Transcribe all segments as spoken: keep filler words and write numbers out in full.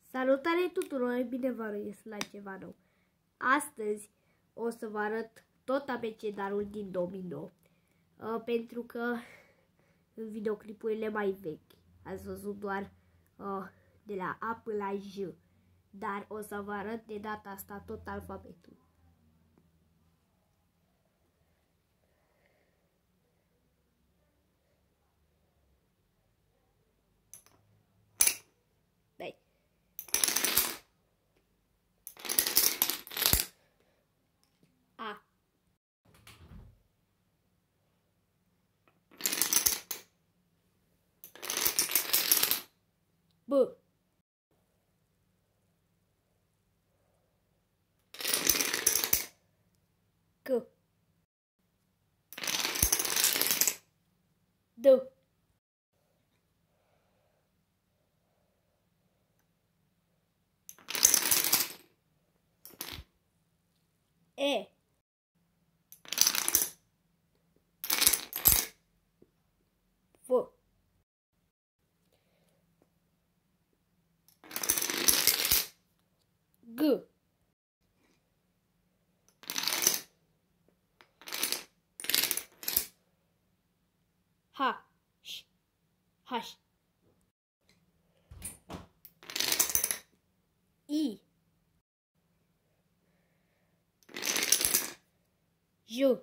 Salutare tuturor, bine v-am regăsit la ceva nou. Astăzi o să vă arăt tot abecedarul din domino, uh, pentru că în videoclipurile mai vechi ați văzut doar uh, de la A până la J, dar o să vă arăt de data asta tot alfabetul. Dai. A. B. C. D. E. F. G. H. Sh. H. I. J.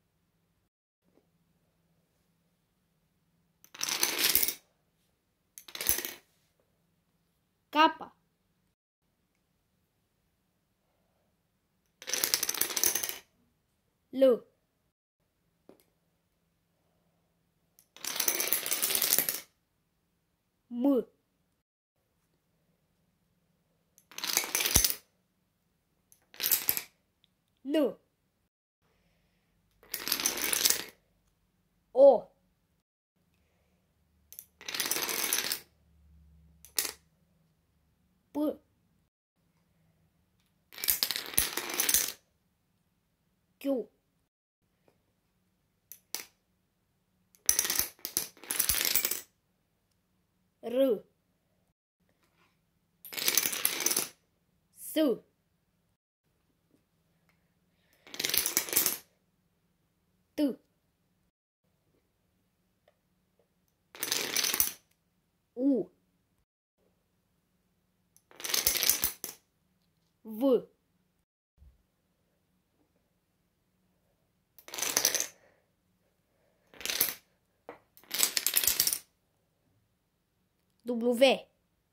K. L. M. N. O. P. Q. R. S. T. U. V. W.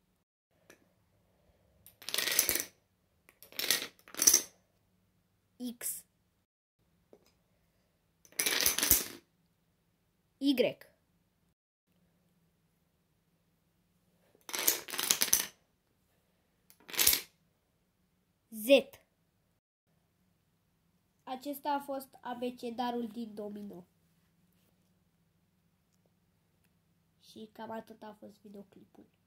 X. Y. Z. Acesta a fost abecedarul din domino. Și cam atât a fost videoclipul.